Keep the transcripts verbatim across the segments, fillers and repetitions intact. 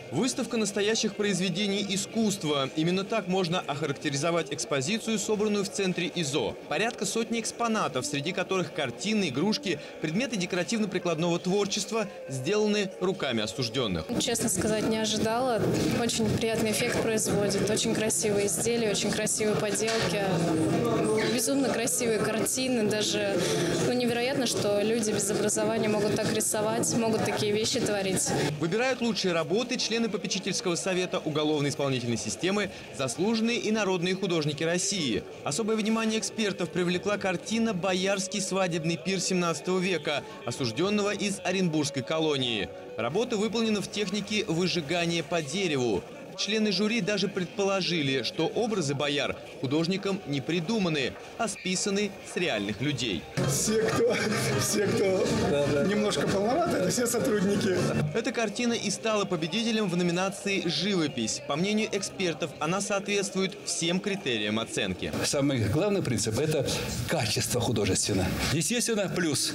Выставка настоящих произведений искусства. Именно так можно охарактеризовать экспозицию, собранную в центре ИЗО. Порядка сотни экспонатов, среди которых картины, игрушки, предметы декоративно-прикладного творчества, сделаны руками осужденных. Честно сказать, не ожидала. Очень приятный эффект производит. Очень красивые изделия, очень красивые поделки. Безумно красивые картины. Даже ну, невероятно, что люди без образования могут так рисовать, могут такие вещи творить. Выбирают лучшие работы члены попечительского совета уголовно-исполнительной системы, заслуженные и народные художники России. Особое внимание экспертов привлекла картина «Боярский свадебный пир семнадцатого века», осужденного из Оренбургской колонии. Работа выполнена в технике выжигания по дереву. Члены жюри даже предположили, что образы бояр художником не придуманы, а списаны с реальных людей. Все, кто, все, кто да, да. немножко полноваты, это все сотрудники. Эта картина и стала победителем в номинации «Живопись». По мнению экспертов, она соответствует всем критериям оценки. Самый главный принцип – это качество художественно. Естественно, плюс.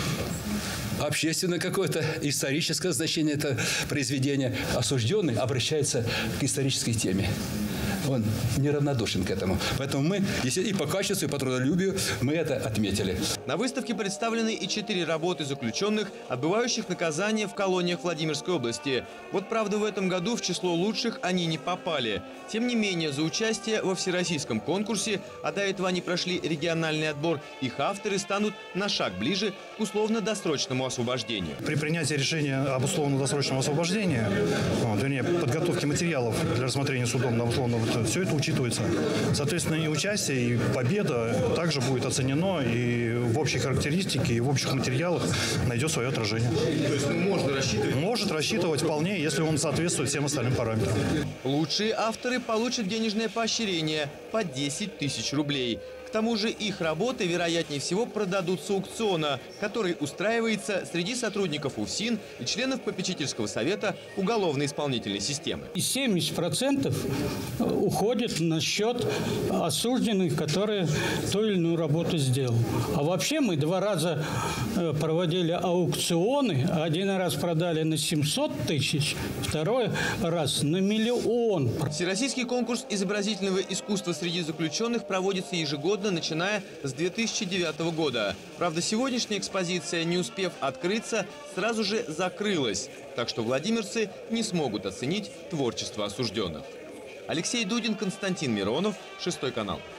Общественное какое-то историческое значение это произведение. Осужденный обращается к исторической теме. Он неравнодушен к этому. Поэтому мы, если и по качеству, и по трудолюбию, мы это отметили. На выставке представлены и четыре работы заключенных, отбывающих наказание в колониях Владимирской области. Вот правда, в этом году в число лучших они не попали. Тем не менее, за участие во всероссийском конкурсе, а до этого они прошли региональный отбор, их авторы станут на шаг ближе к условно-досрочному освобождению. При принятии решения об условно-досрочном освобождении, вот, вернее, подготовке материалов для рассмотрения судом на условно, вот, все это учитывается. Соответственно, и участие, и победа также будет оценено, и в общей характеристике, и в общих материалах найдет свое отражение. То есть ну, можно рассчитывать? Может рассчитывать вполне, если он соответствует всем остальным параметрам. Лучшие авторы получат денежное поощрение по десять тысяч рублей. К тому же их работы, вероятнее всего, продадут с аукциона, который устраивается среди сотрудников УФСИН и членов попечительского совета уголовно-исполнительной системы. семьдесят процентов уходит на счет осужденных, которые ту или иную работу сделал. А вообще мы два раза проводили аукционы. Один раз продали на семьсот тысяч, второй раз на миллион. Всероссийский конкурс изобразительного искусства среди заключенных проводится ежегодно, начиная с две тысячи девятого года. Правда, сегодняшняя экспозиция, не успев открыться, сразу же закрылась. Так что владимирцы не смогут оценить творчество осужденных. Алексей Дудин, Константин Миронов, Шестой канал.